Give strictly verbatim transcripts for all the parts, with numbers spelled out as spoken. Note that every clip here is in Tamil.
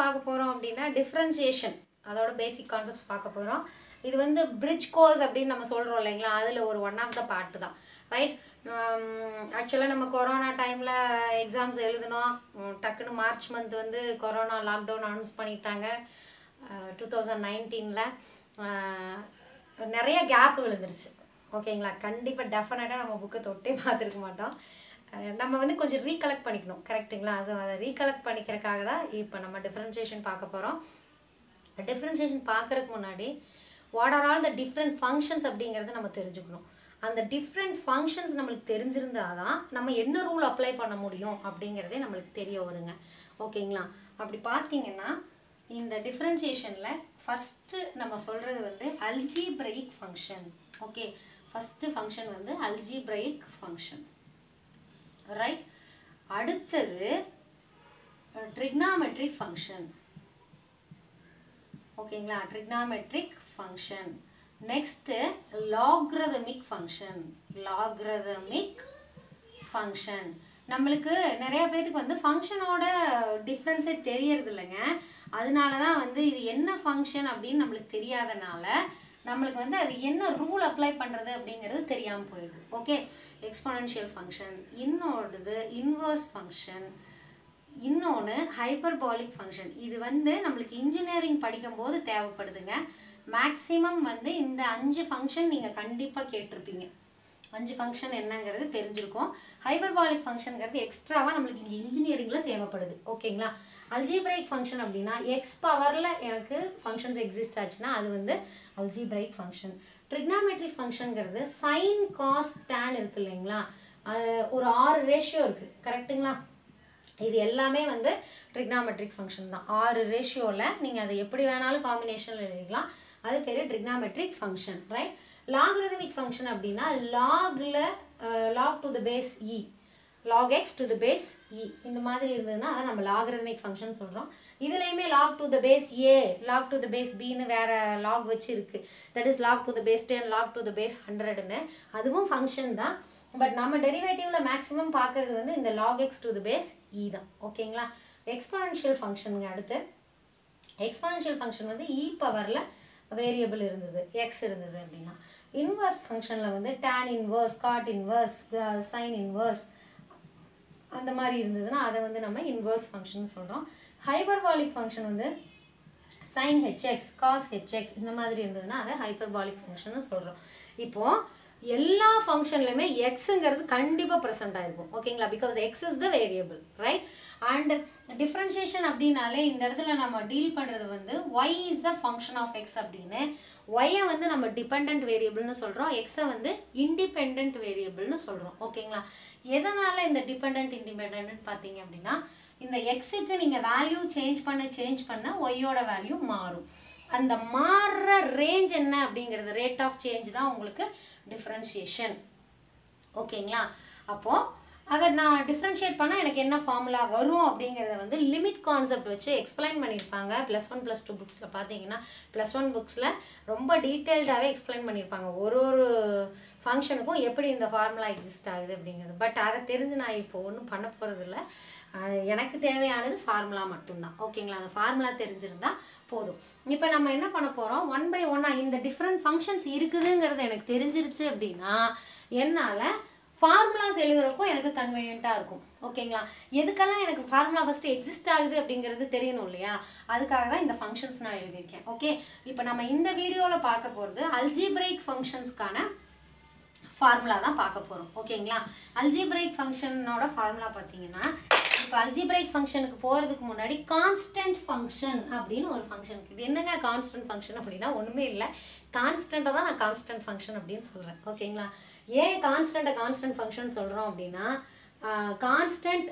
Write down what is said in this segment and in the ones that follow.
பார்க்க போகிறோம் அப்படின்னா டிஃப்ரென்சியேஷன், அதோட பேசிக் கான்செப்ட்ஸ் பார்க்க போகிறோம். இது வந்து பிரிட்ஜ் கோர்ஸ் அப்படின்னு நம்ம சொல்கிறோம் இல்லைங்களா, அதில் ஒரு ஒன் ஆஃப் த பார்ட்டு தான், ரைட். ஆக்சுவலாக நம்ம கொரோனா டைமில் எக்ஸாம்ஸ் எழுதினோம். டக்குன்னு மார்ச் மந்த் வந்து கொரோனா லாக்டவுன் அனௌன்ஸ் பண்ணிட்டாங்க. டூ தௌசண்ட் நைன்டீனில் நிறைய கேப் விழுந்துருச்சு. ஓகேங்களா, கண்டிப்பாக டெஃபினட்டாக நம்ம புக்கை தொட்டே பார்த்துருக்க மாட்டோம். நம்ம வந்து கொஞ்சம் ரீகலெக்ட் பண்ணிக்கணும், கரெக்டுங்களா? ஸோ அதை ரீகலெக்ட் பண்ணிக்கிறதுக்காக தான் இப்போ நம்ம டிஃப்ரென்சியேஷன் பார்க்க போகிறோம். டிஃப்ரென்சியேஷன் பார்க்குறதுக்கு முன்னாடி what are all the different functions அப்படிங்கிறத நம்ம தெரிஞ்சுக்கணும். அந்த டிஃப்ரெண்ட் ஃபங்க்ஷன்ஸ் நம்மளுக்கு தெரிஞ்சிருந்தால் தான் நம்ம என்ன ரூல் அப்ளை பண்ண முடியும் அப்படிங்கிறதே நம்மளுக்கு தெரிய வருங்க. ஓகேங்களா, அப்படி பார்த்தீங்கன்னா இந்த டிஃப்ரென்சியேஷனில் ஃபஸ்ட்டு நம்ம சொல்கிறது வந்து algebraic function. Okay, first function வந்து அல்ஜீப்ரைக் ஃபங்க்ஷன், ரைட். அடுத்தது ட்ரிக்னாமெட்ரிக் ஃபங்க்ஷன். ஓகேங்களா, trigonometric function. Next logarithmic function. Logarithmic function. நம்மளுக்கு நிறைய பேருக்கு வந்து ஃபங்க்ஷனோட டிஃப்ரென்ஸே தெரியறது இல்லைங்க. அதனால தான் வந்து இது என்ன ஃபங்க்ஷன் அப்படின்னு நம்மளுக்கு தெரியாதனால நம்மளுக்கு வந்து அது என்ன ரூல் அப்ளை பண்ணுறது அப்படிங்கிறது தெரியாமல் போயிடுது. ஓகே, எக்ஸ்பொனென்ஷியல் ஃபங்க்ஷன், இன்னொருது இன்வர்ஸ் ஃபங்க்ஷன், இன்னொன்று ஹைப்பர்பாலிக் ஃபங்க்ஷன். இது வந்து நம்மளுக்கு இன்ஜினியரிங் படிக்கும்போது தேவைப்படுதுங்க. மேக்ஸிமம் வந்து இந்த அஞ்சு ஃபங்க்ஷன் நீங்கள் கண்டிப்பாக கேட்டிருப்பீங்க. அஞ்சு ஃபங்க்ஷன் என்னங்கிறது தெரிஞ்சிருக்கும். ஹைப்பர்பாலிக் ஃபங்க்ஷனுங்கிறது எக்ஸ்ட்ராவாக நம்மளுக்கு இங்கே இன்ஜினியரிங்கில் தேவைப்படுது. ஓகேங்களா, அல்ஜீப்ரைக் ஃபங்க்ஷன் அப்படின்னா எக்ஸ் பவரில் எனக்கு ஃபங்க்ஷன்ஸ் எக்ஸிஸ்ட் ஆச்சுன்னா அது வந்து அல்ஜீப்ரைக் ஃபங்க்ஷன். ட்ரிக்னாமெட்ரிக் ஃபங்க்ஷனுங்கிறது சைன் காஸ் டேன் இருக்குது இல்லைங்களா, அது ஒரு ஆறு ரேஷியோ இருக்குது, கரெக்டுங்களா? இது எல்லாமே வந்து ட்ரிக்னாமெட்ரிக் ஃபங்க்ஷன் தான். ஆறு ரேஷியோவில் நீங்கள் அதை எப்படி வேணாலும் காம்பினேஷனில் எழுதிக்கலாம். அது பேர் trigonometric function, right. Logarithmic function அப்படின்னா லாகில் log to the base e, log x to the base e இந்த மாதிரி இருந்ததுன்னா அதை நம்ம லாக்ரதமிக் ஃபங்க்ஷன் சொல்கிறோம். இதுலேயுமே log to the base a, log to the base பின்னு வேறு லாக் வச்சு இருக்குது. That is log to the base ten, log to the base ஹண்ட்ரட்னு, அதுவும் ஃபங்க்ஷன் தான். பட் நம்ம டெரிவேட்டிவ்ல மேக்ஸிமம் பார்க்குறது வந்து இந்த log x to the base e தான். ஓகேங்களா, எக்ஸ்பொனென்ஷியல் ஃபங்க்ஷனுங்க. அடுத்து எக்ஸ்பொனென்ஷியல் ஃபங்க்ஷன் வந்து இ பவரில் வேரியபிள் இருந்தது, எக்ஸ் இருந்தது அப்படின்னா. இன்வர்ஸ் ஃபங்க்ஷனில் வந்து tan inverse, cot inverse, sine inverse அந்த மாதிரி இருந்ததுன்னா அதை வந்து நம்ம இன்வர்ஸ் ஃபங்க்ஷன் சொல்கிறோம். ஹைப்பர்பாலிக் ஃபங்க்ஷன் வந்து சைன் ஹெச்எக்ஸ், காஸ் ஹெச்எக்ஸ் இந்த மாதிரி இருந்ததுன்னா அதை ஹைப்பர்பாலிக் ஃபங்க்ஷன் சொல்கிறோம். இப்போது எல்லா ஃபங்க்ஷன்லையுமே எக்ஸுங்கிறது கண்டிப்பாக ப்ரெசென்ட் ஆகிருக்கும். ஓகேங்களா, because x is the variable, right. And differentiation அப்படின்னாலே இந்த இடத்துல நம்ம டீல் பண்ணுறது வந்து y is a function of x அப்படின்னு. ஒய்யை வந்து நம்ம டிபெண்ட் வேரியபிள்னு சொல்கிறோம், எக்ஸை வந்து இண்டிபெண்ட் வேரியபிள்னு சொல்கிறோம். ஓகேங்களா, எதனால் இந்த டிபெண்ட் இண்டிபெண்ட்னு பார்த்தீங்க அப்படின்னா இந்த எக்ஸுக்கு நீங்கள் வேல்யூ சேஞ்ச் பண்ண சேஞ்ச் பண்ண ஒய்யோட வேல்யூ மாறும். அந்த மாறுற ரேஞ்ச் என்ன அப்படிங்கிறது, ரேட் ஆஃப் சேஞ்ச் தான் உங்களுக்கு டிஃப்ரென்ஷியேஷன். ஓகேங்களா, அப்போது அதை நான் டிஃப்ரென்ஷியேட் பண்ணால் எனக்கு என்ன ஃபார்முலா வரும் அப்படிங்கிறத வந்து லிமிட் கான்செப்ட் வச்சு எக்ஸ்பிளைன் பண்ணியிருப்பாங்க. ப்ளஸ் ஒன் ப்ளஸ் டூ புக்ஸில் பார்த்தீங்கன்னா ப்ளஸ் ஒன் புக்ஸில் ரொம்ப டீட்டெயில்டாகவே எக்ஸ்பிளைன் பண்ணியிருப்பாங்க ஒரு ஒரு ஃபங்க்ஷனுக்கும் எப்படி இந்த ஃபார்முலா எக்ஸிஸ்ட் ஆகுது அப்படிங்கிறது. பட் அதை தெரிஞ்சு நான் இப்போ ஒன்றும் பண்ண போகிறதில்ல. எனக்கு தேவையானது ஃபார்முலா மட்டும்தான். ஓகேங்களா, அந்த ஃபார்முலா தெரிஞ்சிருந்தா போதும். இப்போ நம்ம என்ன பண்ண போகிறோம், ஒன் பை ஒன்னாக இந்த டிஃப்ரெண்ட் ஃபங்க்ஷன்ஸ் இருக்குதுங்கிறது எனக்கு தெரிஞ்சிருச்சு அப்படின்னா என்னால் ஃபார்முலாஸ் எழுதுறதுக்கும் எனக்கு கன்வீனியண்ட்டாக இருக்கும். ஓகேங்களா, எதுக்கெல்லாம் எனக்கு ஃபார்முலா ஃபஸ்ட்டு எக்ஸிஸ்ட் ஆகுது அப்படிங்கிறது தெரியணும் இல்லையா, அதுக்காக தான் இந்த ஃபங்க்ஷன்ஸ் நான் எழுதியிருக்கேன். ஓகே, இப்போ நம்ம இந்த வீடியோவில் பார்க்க போகிறது அல்ஜீப்ரைக் ஃபங்க்ஷன்ஸ்க்கான ஃபார்முலா தான் பார்க்க போகிறோம். ஓகேங்களா, அல்ஜீப்ரைக் ஃபங்க்ஷனோட ஃபார்முலா பார்த்தீங்கன்னா இப்போ அல்ஜீப்ரைக் ஃபங்க்ஷனுக்கு போகிறதுக்கு முன்னாடி கான்ஸ்டன்ட் ஃபங்க்ஷன் அப்படின்னு ஒரு ஃபங்க்ஷன் இருக்குது. இது என்னங்க கான்ஸ்டன்ட் ஃபங்க்ஷன் அப்படின்னா ஒன்றுமே இல்லை, கான்ஸ்டண்ட்டாக தான் நான் கான்ஸ்டன்ட் ஃபங்க்ஷன் அப்படின்னு சொல்கிறேன். ஓகேங்களா, ஏன் கான்ஸ்டண்ட்டை கான்ஸ்டன்ட் ஃபங்க்ஷன் சொல்கிறோம் அப்படின்னா கான்ஸ்டன்ட்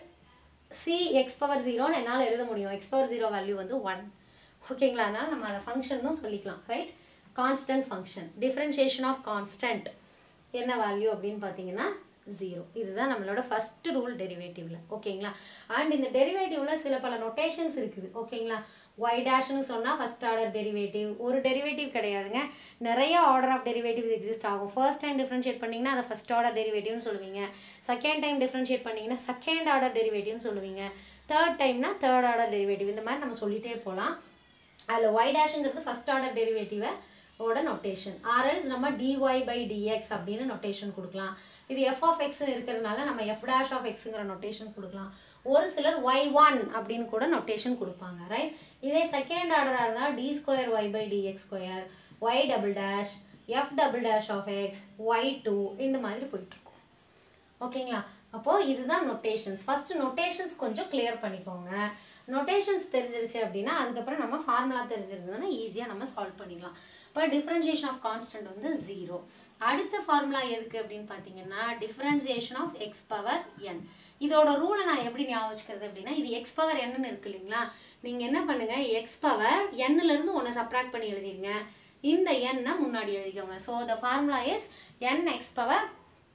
சி எக்ஸ் பவர் ஜீரோன்னு என்னால் எழுத முடியும். எக்ஸ் பவர் ஜீரோ வேல்யூ வந்து ஒன். ஓகேங்களா, அதனால் நம்ம அதை ஃபங்க்ஷன்னும் சொல்லிக்கலாம், right. Constant function, differentiation of constant என்ன வேல்யூ அப்படின்னு பார்த்தீங்கன்னா ஜீரோ. இதுதான் நம்மளோட ஃபஸ்ட்டு ரூல் டெரிவேட்டிவ்ல. ஓகேங்களா, அண்ட் இந்த டெரிவேட்டிவ்ல சில பல நொட்டேஷன்ஸ் இருக்குது. ஓகேங்களா, y டேஷ்னு சொன்னால் ஃபஸ்ட் ஆர்டர் டெரிவேட்டிவ், ஒரு டெரிவேட்டிவ் கிடையாதுங்க, நிறைய ஆர்டர் ஆஃப் டெரிவேட்டிவ்ஸ் எக்ஸிஸ்ட் ஆகும். ஃபர்ஸ்ட் டைம் டிஃப்ரென்ஷியேட் பண்ணிங்கன்னா அதை ஃபஸ்ட் ஆர்டர் டெரிவேட்டிவ்னு சொல்லுவீங்க. செகண்ட் டைம் டிஃப்ரென்ஷியேட் பண்ணிங்கன்னா செகண்ட் ஆர்டர் டெரிவேட்டிவ்னு சொல்லுவீங்க. தேர்ட் டைம்னா தேர்ட் ஆர்டர் டெரிவேட்டிவ். இந்த மாதிரி நம்ம சொல்லிகிட்டே போகலாம். அதில் ஒய் டேஷுங்கிறது ஃபஸ்ட் ஆர்டர் டெரிவேட்டிவை ஓட நொட்டேஷன். ஆர்எல்ஸ் நம்ம டிஒய் பை டிஎக்ஸ் அப்படின்னு நொட்டேஷன் கொடுக்கலாம். இது எஃப் ஆஃப் எக்ஸ் இருக்கிறதுனால நம்ம எஃப் டேஷ் ஆஃப் எக்ஸுங்கிற நொட்டேஷன் கொடுக்கலாம். ஒரு சிலர் ஒய் ஒன் அப்படின்னு கூட நொட்டேஷன் கொடுப்பாங்க, ரைட்? இதே செகண்ட் ஆர்டராக இருந்தால் d square y by dx square, y double dash, f double dash of x, y two, இந்த மாதிரி போயிட்டுருக்கும். ஓகேங்களா? அப்போது இதுதான் நொட்டேஷன்ஸ். ஃபஸ்ட்டு நொட்டேஷன்ஸ் கொஞ்சம் கிளியர் பண்ணிக்கோங்க. நொட்டேஷன்ஸ் தெரிஞ்சிருச்சு அப்படின்னா அதுக்கப்புறம் நம்ம ஃபார்முலா தெரிஞ்சிருந்தோன்னா ஈஸியாக நம்ம சால்வ் பண்ணிடலாம். இப்போ டிஃப்ரென்ஷியேஷன் ஆஃப் கான்ஸ்டன்ட் வந்து ஜீரோ. அடுத்த ஃபார்முலா எதுக்கு அப்படின்னு பார்த்தீங்கன்னா differentiation of x power n. இதோட ரூலை நான் எப்படி ஞாபகம் வச்சுக்கிறது அப்படின்னா, இது எக்ஸ் பவர் என்னன்னு இருக்கு இல்லைங்களா, நீங்கள் என்ன பண்ணுங்கள், எக்ஸ் பவர் என்னிலேருந்து ஒன்று சப்ராக்ட் பண்ணி எழுதிருங்க, இந்த எண்ணை முன்னாடி எழுதிக்கோங்க. So the formula is n x power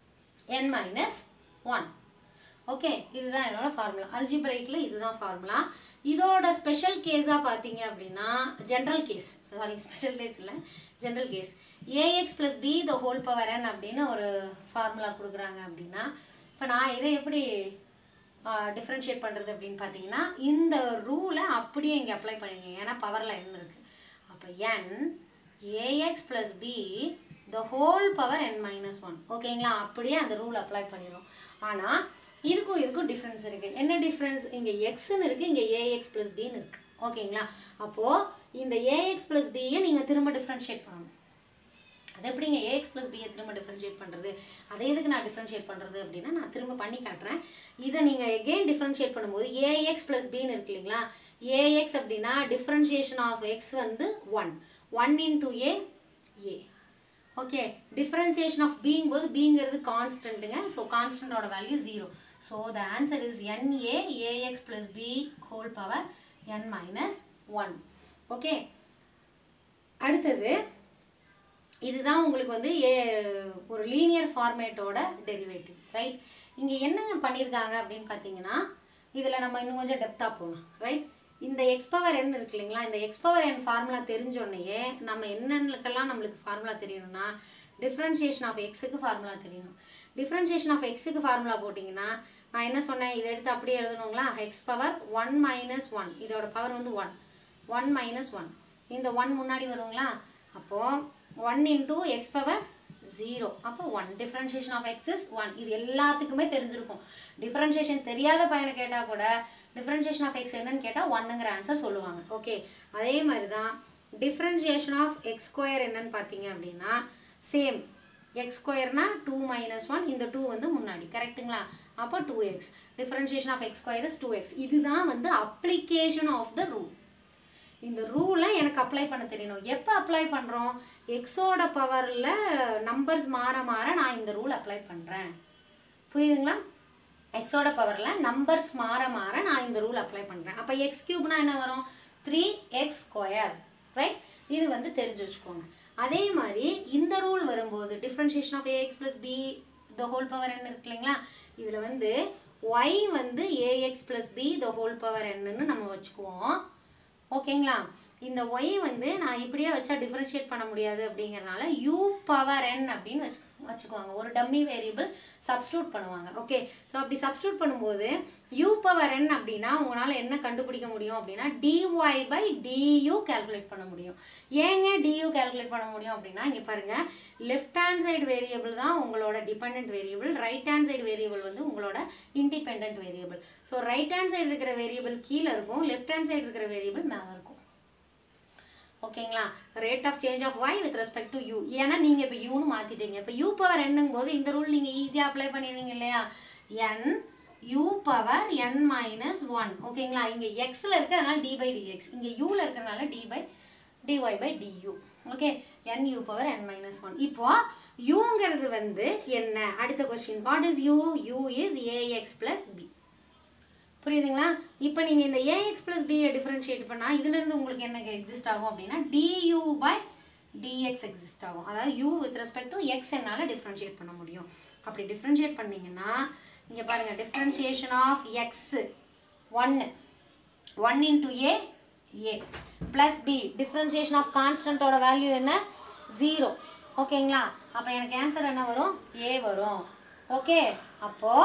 n minus one. Okay, இதுதான் என்னோட ஃபார்முலா. அல்ஜிப்ரைக்கில் இதுதான் ஃபார்முலா. இதோட ஸ்பெஷல் கேஸாக பார்த்தீங்க அப்படின்னா general case, sorry special case இல்லை, general case, ax plus b the whole power n அப்படின்னு ஒரு ஃபார்முலா கொடுக்குறாங்க அப்படின்னா, இப்போ நான் இதை எப்படி டிஃப்ரென்ஷியேட் பண்ணுறது அப்படின்னு பார்த்தீங்கன்னா, இந்த ரூலை அப்படியே இங்கே அப்ளை பண்ணிங்க. ஏன்னா பவரில் என் இருக்குது. அப்போ n ax plus b the whole power n minus one. ஓகேங்களா? அப்படியே அந்த ரூல் அப்ளை பண்ணிடும். ஆனால் இதுக்கும் இதுக்கும் டிஃப்ரென்ஸ் இருக்குது. என்ன டிஃப்ரென்ஸ்? இங்கே எக்ஸ்ன்னு இருக்குது, இங்கே ஏஎக்ஸ் ப்ளஸ் பின்னு இருக்குது. ஓகேங்களா? அப்போது இந்த ஏஎக்ஸ் ப்ளஸ் பியை நீங்கள் திரும்ப டிஃப்ரென்ஷியேட் பண்ணணும். அது எப்படிங்க ஏஎக்ஸ் ப்ளஸ் பியை திரும்ப டிஃப்ரென்ஷியேட் பண்ணுறது? அதை எதுக்கு நான் டிஃப்ரென்ஷியேட் பண்ணுறது அப்படின்னா நான் திரும்ப பண்ணி காட்டுறேன். இதை நீங்கள் எகெயின் டிஃப்ரென்ஷியேட் பண்ணும்போது ஏஎக்ஸ் ப்ளஸ் பின்னு இருக்கு இல்லைங்களா, ஏஎக்ஸ் அப்படின்னா டிஃப்ரென்ஷியேஷன் ஆஃப் எக்ஸ் வந்து one, one into a a. Okay, differentiation of பிங் போது பிங்கிறது கான்ஸ்டன்ட்டுங்க. ஸோ கான்ஸ்டன்டோட value zero. So the answer is na ax plus b whole power n minus one. Okay, அடுத்தது இதுதான் உங்களுக்கு வந்து ஏ ஒரு லீனியர் ஃபார்மேட்டோட டெரிவேட்டிவ், ரைட்? இங்கே என்னங்க பண்ணியிருக்காங்க அப்படின்னு பார்த்தீங்கன்னா, இதில் நம்ம இன்னும் கொஞ்சம் டெப்த்தாக போகலாம், ரைட்? இந்த எக்ஸ் பவர் என் இருக்கு இல்லைங்களா, இந்த எக்ஸ் பவர் என் ஃபார்முலா தெரிஞ்சோடனேயே நம்ம என்னென்னக்கெல்லாம் நம்மளுக்கு ஃபார்முலா தெரியணும்னா டிஃப்ரென்ஷியேஷன் ஆஃப் எக்ஸுக்கு ஃபார்முலா தெரியணும். டிஃப்ரென்ஷியேஷன் ஆஃப் எக்ஸுக்கு ஃபார்முலா போட்டிங்கன்னா நான் என்ன சொன்னேன், இதை எடுத்து அப்படியே எழுதணுங்களா, x power one minus one, இதோட பவர் வந்து ஒன், ஒன் மைனஸ் ஒன், இந்த ஒன் முன்னாடி வருங்களா, அப்போது one into x power zero, அப்போ one. Differentiation of x is one. இது எல்லாத்துக்குமே தெரிஞ்சிருக்கும். டிஃப்ரென்ஷியேஷன் தெரியாத பையனை கேட்டால் கூட டிஃப்ரென்ஷியேஷன் ஆஃப் எக்ஸ் என்னன்னு கேட்டால் ஒன்னுங்கிற ஆன்சர் சொல்லுவாங்க. ஓகே, அதே மாதிரி தான் டிஃப்ரென்ஷியேஷன் ஆஃப் எக்ஸ் ஸ்கொயர் என்னன்னு பார்த்தீங்க அப்படின்னா சேம், எக்ஸ் ஸ்கொயர்னா டூ மைனஸ் ஒன், இந்த டூ வந்து முன்னாடி, கரெக்டுங்களா? அப்போ two x. Differentiation of x square is two x. இதுதான் வந்து அப்ளிகேஷன் ஆஃப் த ரூல். இந்த ரூலை எனக்கு அப்ளை பண்ண தெரியணும். எப்போ அப்ளை பண்ணுறோம்? எக்ஸோட பவரில் நம்பர்ஸ் மாற மாற நான் இந்த ரூல் அப்ளை பண்ணுறேன். புரியுதுங்களா? எக்ஸோட பவரில் நம்பர்ஸ் மாற மாற நான் இந்த ரூல் அப்ளை பண்ணுறேன். அப்போ எக்ஸ் கியூப்னா என்ன வரும்? Three x square, right? இது வந்து தெரிஞ்சு வச்சுக்கோங்க. அதே மாதிரி இந்த ரூல் வரும்போது differentiation of ax plus b the whole power என்ன இருக்கு இல்லைங்களா, இதில் வந்து ஒய் வந்து ax plus b the whole power என்னன்னு நம்ம வச்சுக்குவோம். ஓகேங்களா? இந்த ஒய் வந்து நான் இப்படியே வச்சா டிஃப்ரென்ஷியேட் பண்ண முடியாது அப்படிங்கிறனால யூ பவர் என் அப்படின்னு வச்சு வச்சுக்குவாங்க. ஒரு டம்மி வேரியபிள் சப்ஸ்டியூட் பண்ணுவாங்க. ஓகே, ஸோ அப்படி சப்ஸ்டியூட் பண்ணும்போது யூ பவர் என் அப்படின்னா உங்களால் என்ன கண்டுபிடிக்க முடியும் அப்படின்னா டிஒய் பை டியூ கேல்குலேட் பண்ண முடியும். ஏங்க டியூ கேல்குலேட் பண்ண முடியும் அப்படின்னா இங்கே பாருங்கள், லெஃப்ட் ஹேண்ட் சைடு வேரியபிள் தான் உங்களோட depend variable, right hand side variable வந்து உங்களோட independent variable. So right hand side இருக்கிற வேரியபிள் கீழே இருக்கும், லெஃப்ட் ஹேண்ட் சைடு இருக்கிற வேரியபிள் மேலே இருக்கும். ஓகேங்களா? Rate of change of y with respect to u. ஏன்னா நீங்கள் இப்போ யூன்னு மாற்றிட்டீங்க. இப்போ யூ பவர் என்னும் போது இந்த ரூல் நீங்கள் ஈஸியாக அப்ளை பண்ணிடுவீங்க இல்லையா, n u power n minus one. ஓகேங்களா? இங்கே எக்ஸில் இருக்குது அதனால் டி பை டிஎக்ஸ், இங்கே யூவில் இருக்கிறனால d by dy by du. Okay, n u power n minus one. இப்போ யூங்கிறது வந்து என்ன? அடுத்த question, what is u? U is ax plus b. புரியுதுங்களா? இப்போ நீங்கள் இந்த ஏஎக்ஸ் ப்ளஸ் பியை டிஃப்ரென்ஷியேட் பண்ணால் இதுலேருந்து உங்களுக்கு என்ன எக்ஸிஸ்ட் ஆகும் அப்படின்னா டியூ பை டிஎக்ஸ் எக்ஸிஸ்ட் ஆகும். அதாவது u with respect to x என்னால் டிஃப்ரென்ஷியேட் பண்ண முடியும். அப்படி டிஃப்ரென்ஷியேட் பண்ணிங்கன்னா இங்கே பாருங்கள், டிஃப்ரென்ஷியேஷன் ஆஃப் எக்ஸு ஒன்று, one into a a plus b, differentiation of கான்ஸ்டன்ட்டோட வேல்யூ என்ன? ஜீரோ. ஓகேங்களா? அப்போ எனக்கு ஆன்சர் என்ன வரும்? ஏ வரும். ஓகே, அப்போது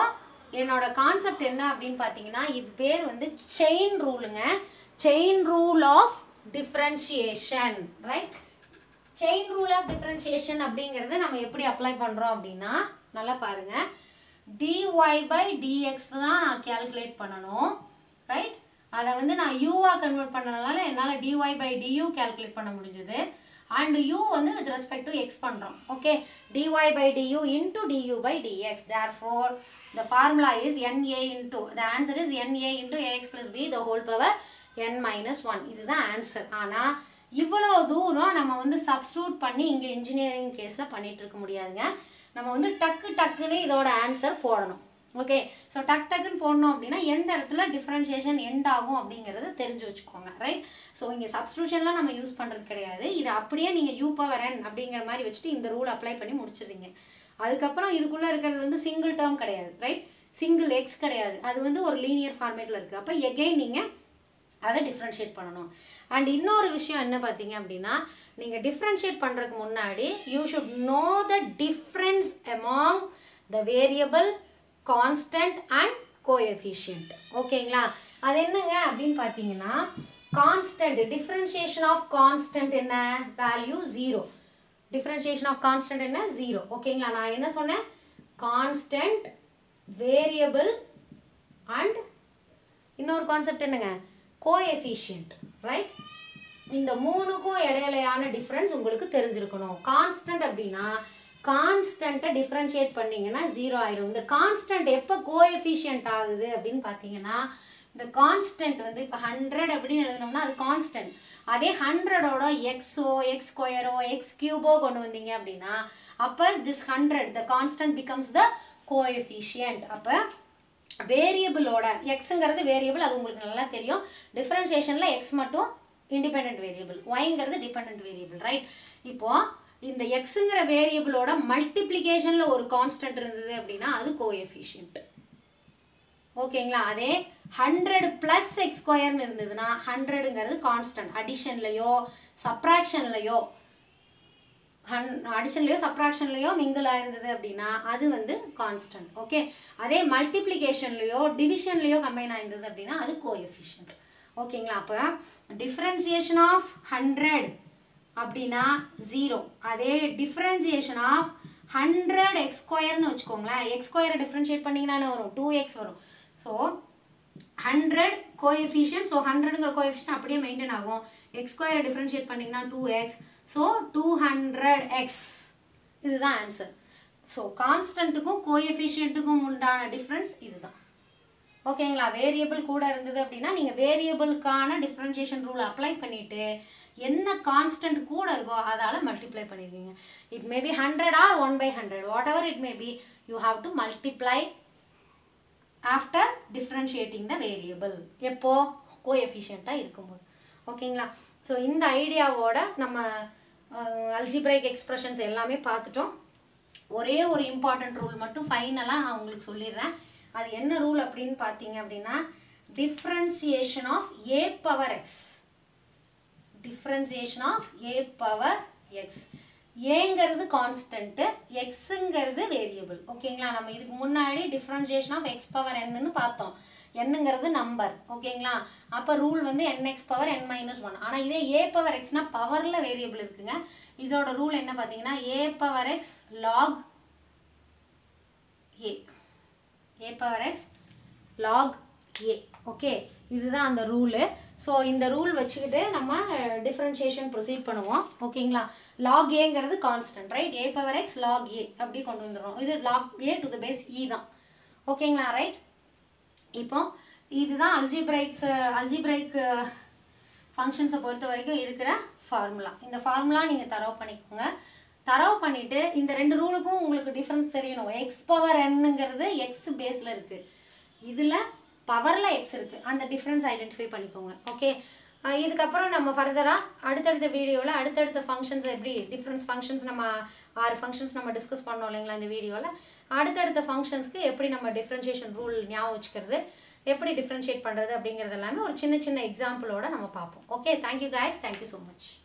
என்னோட கான்செப்ட் என்ன அப்படின்னு பார்த்தீங்கன்னா இது பேர் வந்து செயின் ரூலுங்க. Chain rule of differentiation, right? Chain rule of differentiation அப்படிங்கிறது நம்ம எப்படி அப்ளை பண்ணுறோம் அப்படின்னா நல்லா பாருங்கள். dy by dx தான் நான் கேல்குலேட் பண்ணணும், ரைட்? அதை வந்து நான் யூவாக கன்வெர்ட் பண்ணனால என்னால் dy by du கேல்குலேட் பண்ண முடிஞ்சது. அண்ட் u வந்து வித் ரெஸ்பெக்ட் டு எக்ஸ் பண்ணுறோம். Okay, dy by du into du by dx. Therefore, the formula is na into, the answer is na into ax plus b the whole power n minus one. இதுதான் ஆன்சர். ஆனால் இவ்வளோ தூரம் நம்ம வந்து சப்ஸ்டியூட் பண்ணி இங்கே இன்ஜினியரிங் கேஸில் பண்ணிகிட்டு இருக்க முடியாதுங்க. நம்ம வந்து டக்கு டக்குன்னு இதோட ஆன்சர் போடணும். ஓகே, ஸோ டக் டக்குன்னு போடணும் அப்படின்னா எந்த இடத்துல டிஃப்ரென்ஷியேஷன் எண்ட் ஆகும் அப்படிங்கிறது தெரிஞ்சு வச்சுக்கோங்க, ரைட்? ஸோ இங்கே சப்ஸ்டியூஷன்லாம் நம்ம யூஸ் பண்ணுறது கிடையாது. இது அப்படியே நீங்கள் யூ பவர் என் அப்படிங்கிற மாதிரி வச்சுட்டு இந்த ரூல் அப்ளை பண்ணி முடிச்சிடுறீங்க. அதுக்கப்புறம் இதுக்குள்ளே இருக்கிறது வந்து சிங்கிள் டேர்ம் கிடையாது, ரைட்? சிங்கிள் எக்ஸ் கிடையாது, அது வந்து ஒரு லீனியர் ஃபார்மேட்டில் இருக்குது. அப்போ எகெயின் நீங்கள் அதை டிஃப்ரென்ஷியேட் பண்ணணும். அண்ட் இன்னொரு விஷயம் என்ன பார்த்தீங்க அப்படின்னா நீங்கள் டிஃப்ரென்ஷியேட் பண்ணுறதுக்கு முன்னாடி you should know the difference among the variable, constant and coefficient. ஓகேங்களா? அது என்னங்க அப்படின்னு பார்த்தீங்கன்னா கான்ஸ்டன்ட், டிஃப்ரென்ஷியேஷன் ஆஃப் கான்ஸ்டன்ட் என்ன? Value zero. Differentiation of constant என்ன? ஜீரோ. ஓகேங்களா? நான் என்ன சொன்னேன்? கான்ஸ்டன்ட், வேரியபிள் அண்ட் இன்னொரு கான்செப்ட் என்னங்க? Coefficient, right? இந்த மூணுக்கும் இடையிலையான டிஃப்ரென்ஸ் உங்களுக்கு தெரிஞ்சிருக்கணும். கான்ஸ்டன்ட் அப்படின்னா கான்ஸ்டன்ட்டை டிஃப்ரென்ஷியேட் பண்ணிங்கன்னா ஜீரோ ஆயிரும். இந்த கான்ஸ்டன்ட் எப்போ கோஎஃபிஷியன்ட் ஆகுது அப்படின்னு பார்த்தீங்கன்னா இந்த கான்ஸ்டன்ட் வந்து இப்போ ஹண்ட்ரட் அப்படின்னு எழுதினோம்னா அது கான்ஸ்டன்ட். அதே ஹண்ட்ரடோட எக்ஸோ எக்ஸ் ஸ்கொயரோ எக்ஸ் கியூபோ கொண்டு வந்தீங்க அப்படின்னா அப்போ this hundred the constant becomes the coefficient. அப்போ வேரியபிளோட எக்ஸுங்கிறது வேரியபிள், அது உங்களுக்கு நல்லா தெரியும். டிஃப்ரென்ஷியேஷனில் எக்ஸ் மட்டும் இண்டிபெண்ட் வேரியபிள், ஒய்ங்கிறது டிபெண்ட் வேரியபிள், ரைட்? இப்போது இந்த எக்ஸுங்கிற வேரியபிளோட மல்டிப்ளிகேஷனில் ஒரு கான்ஸ்டன்ட் இருந்தது அப்படின்னா அது கோஎஃபிஷியன்ட். ஓகேங்களா? அதே ஹண்ட்ரட் ப்ளஸ் எக்ஸ் ஸ்கொயர்னு இருந்ததுன்னா ஹண்ட்ரடுங்கிறது கான்ஸ்டன்ட். அடிஷன்லையோ சப்ராக்ஷன்லையோ ஹன் அடிஷன்லையோ சப்ராக்ஷன்லையோ மிங்கிள் ஆயிருந்தது அப்படின்னா அது வந்து கான்ஸ்டன்ட். ஓகே, அதே மல்டிப்ளிகேஷன்லையோ டிவிஷன்லையோ கம்பைன் ஆயிருந்தது அப்படின்னா அது கோஎஃபிஷியன்ட். ஓகேங்களா? அப்போ டிஃப்ரென்சியேஷன் ஆஃப் ஹண்ட்ரட் அப்படின்னா ஜீரோ. அதே டிஃப்ரென்சியேஷன் ஆஃப் ஹண்ட்ரட் எக்ஸ் ஸ்கொயர்னு வச்சுக்கோங்களேன். எக்ஸ் ஸ்கொயரை டிஃப்ரென்ஷியேட் பண்ணிங்கன்னா வரும் டூ எக்ஸ் வரும். ஸோ ஹண்ட்ரட் கோஎஃபிஷியன்ட், ஸோ ஹண்ட்ரடுங்கிற கோஎஃபிஷியன்ட் அப்படியே மெயின்டைன் ஆகும். எக்ஸ் ஸ்கொயரை டிஃப்ரென்ஷியேட் பண்ணிங்கன்னா two x, so two hundred x. இதுதான் ஆன்சர். ஸோ கான்ஸ்டன்ட்டுக்கும் கோஎஃபிஷியன்ட்டுக்கும் உண்டான டிஃப்ரென்ஸ் இதுதான். ஓகேங்களா? வேரியபிள் கூட இருந்தது அப்படின்னா நீங்கள் வேரியபிளுக்கான டிஃப்ரென்ஷியேஷன் ரூல் அப்ளை பண்ணிவிட்டு என்ன கான்ஸ்டன்ட் கூட இருக்கோ அதால் மல்டிப்ளை பண்ணிடுவீங்க. It may be hundred or one by hundred, whatever it may be, you have to multiply after differentiating the variable. எப்போ? கோஎஃபிஷியண்ட்டாக இருக்கும்போது. ஓகேங்களா? ஸோ இந்த ஐடியாவோட நம்ம அல்ஜிப்ரைக் எக்ஸ்பிரஷன்ஸ் எல்லாமே பார்த்துட்டோம். ஒரே ஒரு இம்பார்ட்டன்ட் ரூல் மட்டும் ஃபைனலாக நான் உங்களுக்கு சொல்லிடுறேன். அது என்ன ரூல் அப்படின்னு பார்த்தீங்க அப்படின்னா differentiation of a power x. Differentiation of a power x. ஏங்கிறது கான்ஸ்டன்ட்டு, எக்ஸுங்கிறது வேரியபிள். ஓகேங்களா? நம்ம இதுக்கு முன்னாடி டிஃப்ரென்சியேஷன் ஆஃப் எக்ஸ் பவர் என்னன்னு பார்த்தோம். என்னங்கிறது நம்பர். ஓகேங்களா? அப்போ ரூல் வந்து n x power n minus one. ஆனால் இதே ஏ பவர் எக்ஸ்னால் பவரில் வேரியபிள் இருக்குங்க. இதோட ரூல் என்ன பார்த்தீங்கன்னா a power x log a. A power x log a. Okay, இதுதான் அந்த ரூலு. ஸோ இந்த ரூல் வச்சுக்கிட்டு நம்ம டிஃப்ரென்ஷியேஷன் ப்ரொசீட் பண்ணுவோம். ஓகேங்களா? லாக் ஏங்கிறது constant, right? A power x log a அப்படி கொண்டு வந்துடுறோம். இது log a to the base e தான். ஓகேங்களா? ரைட்? இப்போ இதுதான் அல்ஜிப்ரைக்ஸ் அல்ஜிப்ரைக் ஃபங்க்ஷன்ஸை பொறுத்த வரைக்கும் இருக்கிற ஃபார்முலா. இந்த ஃபார்முலா நீங்கள் தரவு பண்ணிக்கோங்க. தரவு பண்ணிவிட்டு இந்த ரெண்டு ரூலுக்கும் உங்களுக்கு டிஃப்ரென்ஸ் தெரியணும். எக்ஸ் பவர் என்னங்கிறது எக்ஸ் பேஸில் இருக்குது, இதில் பவரில் எக்ஸ் இருக்குது. அந்த டிஃப்ரென்ஸ் ஐடென்டிஃபை பண்ணிக்கோங்க. ஓகே, இதுக்கப்புறம் நம்ம ஃபர்தராக அடுத்தடுத்த வீடியோவில் அடுத்தடுத்த ஃபங்க்ஷன்ஸ் எப்படி டிஃப்ரென்ஸ் ஃபங்க்ஷன்ஸ் நம்ம ஆறு ஃபங்க்ஷன்ஸ் நம்ம டிஸ்கஸ் பண்ணோம் இல்லைங்களா இந்த வீடியோவில். அடுத்தடுத்த ஃபங்க்ஷன்ஸ்க்கு எப்படி நம்ம டிஃப்ரென்ஷியேஷன் ரூல் ஞாபகம் வச்சுக்கிறது, எப்படி டிஃப்ரென்ஷியேட் பண்ணுறது அப்படிங்கிறது எல்லாமே ஒரு சின்ன சின்ன எக்ஸாம்பிளோட நம்ம பார்ப்போம். Okay, thank you guys, thank you so much.